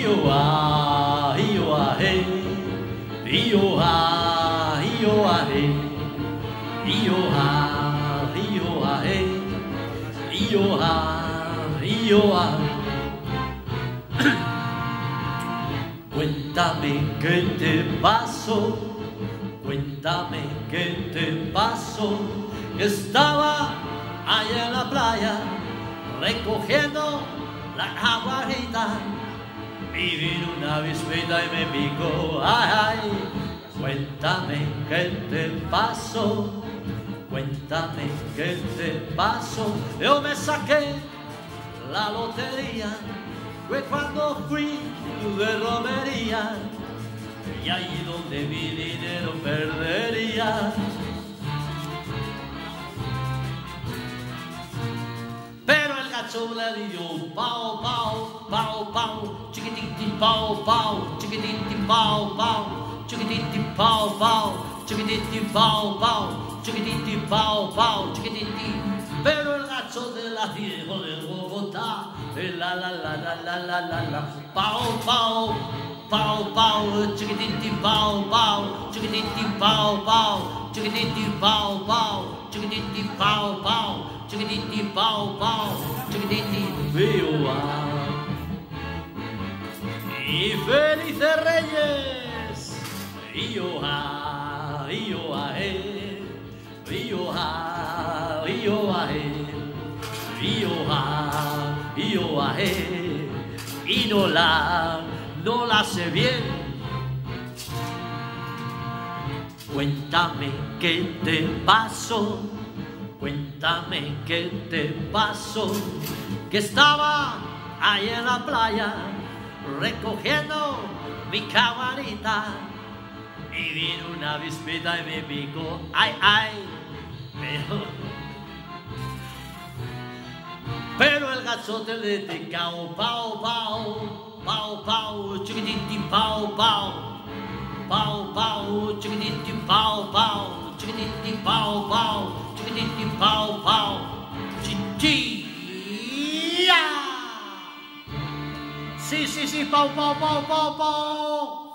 Ioa, ioa, hey. Ioa, ioa, hey. Ioa, ioa, hey. Ioa, ioa. Cuéntame qué te pasó. Cuéntame qué te pasó. Estaba allá en la playa recogiendo la jaguarita y vino una avispita y me picó. Ay, ay. Cuéntame qué te pasó. Cuéntame qué te pasó. Yo me saqué la lotería, fue cuando fui de romería, y ahí donde mi dinero perdería. Pero el gacho le dio pao, pao, pao, pao, chiquititi pao, pao, chiquititi pao, pao, chiquititi pao, pao, chiquititi pao, pao, chiquititi pao, pao, chiquititi. Pero el gacho de la viejo de Bogotá, la la la la la la la la, pao, pao, pao, pao, chiquititi pao, pao, chiquititi pao, pao, chiquititi pao, pao, chiquititi pao, pao, chiquititi pao, pao, chiquititi ioa. Y felices Reyes, ioa, ioa, eh, ioa, ioa, eh, ioa, ioa, eh. Y no la sé bien. Cuéntame qué te pasó. Cuéntame qué te pasó. Que estaba ahí en la playa recogiendo mi camarita y vino una avispita y me picó. Ay, ay. Pero el gazote le picao, pao, pao, pao, pao, chiquititi pao, pao, pao, pao, chiquititi pao, pao, chiquititi pao, pao, chiquititi pao, pao, chichi. Sí, sí, sí, pao, pao, pao, pao, pao.